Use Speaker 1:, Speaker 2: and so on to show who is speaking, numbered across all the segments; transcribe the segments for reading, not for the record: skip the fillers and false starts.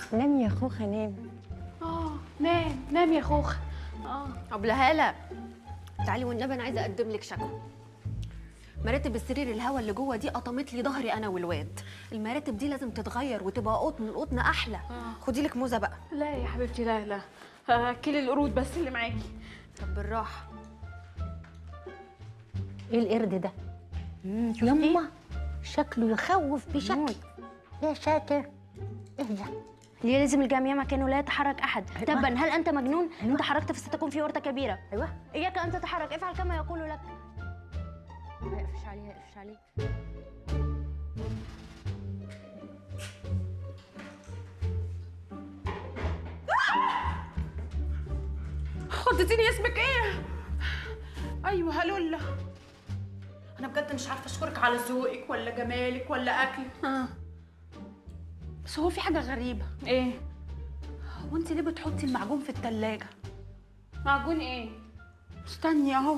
Speaker 1: نام يا خوخه نام.
Speaker 2: نام نام يا خوخه.
Speaker 3: أبلة هالة، تعالي والنبي أنا عايزة أقدم لك شكوى. مراتب السرير الهوا اللي جوه دي قطمت لي ظهري أنا والواد. المراتب دي لازم تتغير وتبقى قطن، القطن أحلى. خدي لك موزة بقى.
Speaker 2: لا يا حبيبتي، لا لا، اكلي القرود بس اللي معاكي.
Speaker 3: طب بالراحة.
Speaker 1: ايه القرد ده؟ يما شكله يخوف بشكل. يا ساتر، ايه ده؟
Speaker 4: ليه لازم الجميع مكانه لا يتحرك احد؟
Speaker 1: أيوة.
Speaker 4: تبا هل انت مجنون؟
Speaker 1: أيوة.
Speaker 4: ان تحركت فستكون في ورطه كبيره.
Speaker 1: ايوه
Speaker 4: اياك ان تتحرك، افعل كما يقول لك.
Speaker 1: اقفش عليه اقفش عليه.
Speaker 2: خضتيني، اسمك ايه؟ ايوه هلولا. انا بجد مش عارفه اشكرك على ذوقك ولا جمالك ولا اكلك. بس هو في حاجه غريبه. ايه؟ هو انت ليه بتحطي المعجون في التلاجة؟ معجون ايه؟ استني اهو.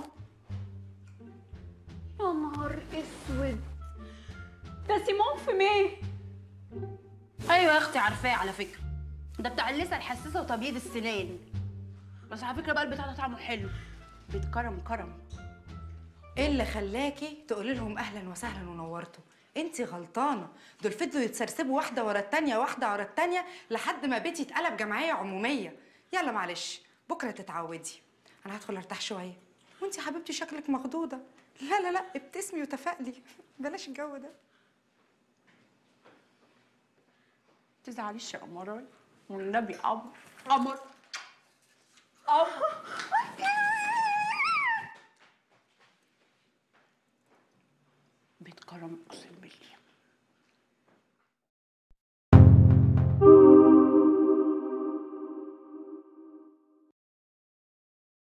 Speaker 2: يا نهار اسود، ده سيمون في ميه. ايوه يا اختي عارفاه على فكره، ده بتاع اللثه الحساسه وتبييض السنان. بس على فكره بقى البتاع ده طعمه حلو، بيتكرم كرم.
Speaker 5: ايه اللي خلاكي تقولي لهم اهلا وسهلا ونورتوا؟ انتي غلطانه، دول فضلوا يتسرسبوا واحده ورا التانيه واحده ورا التانيه لحد ما بيتي اتقلب جمعيه عموميه. يلا معلش بكره تتعودي، انا هدخل ارتاح شويه. وانتي يا حبيبتي شكلك مخضوضه. لا لا لا، ابتسمي وتفائلي، بلاش الجو ده.
Speaker 2: تزعليش يا قمراي والنبي. قمر قمر.